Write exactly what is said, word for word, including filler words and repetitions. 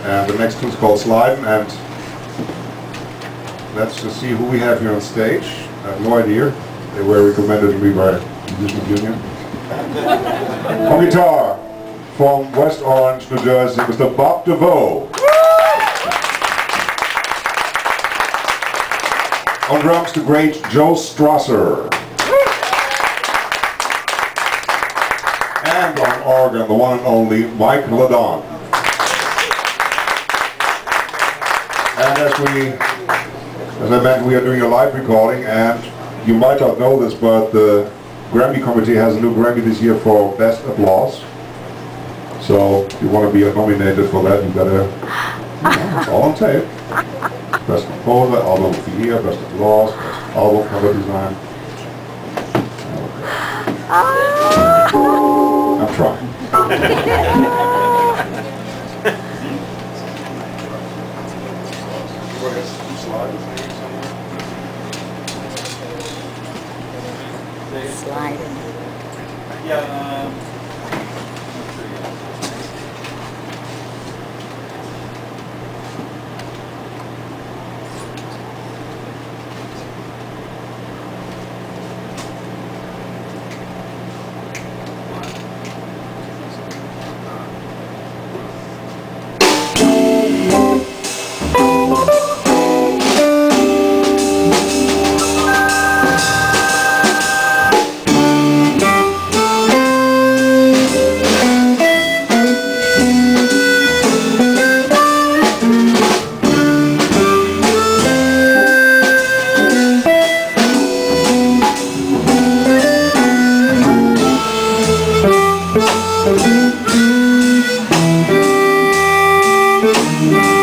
and the next tune's called Sliding, and let's just see who we have here on stage. I have no idea. They were recommended to me by Musicians Union. On guitar, from West Orange, New Jersey, Mister Bob DeVoe. On drums, the great Joe Strasser. And on organ, the one and only Mike Ladon. And as we, as I mentioned, we are doing a live recording, and you might not know this, but the Grammy Committee has a new Grammy this year for Best Applause. So if you want to be nominated for that, you gotta, you know, it's all on tape. Best Composer, Album of the Year, Best Applause, Best Album Cover Design. I'm trying. Sliding. Yeah. Um, Thank you.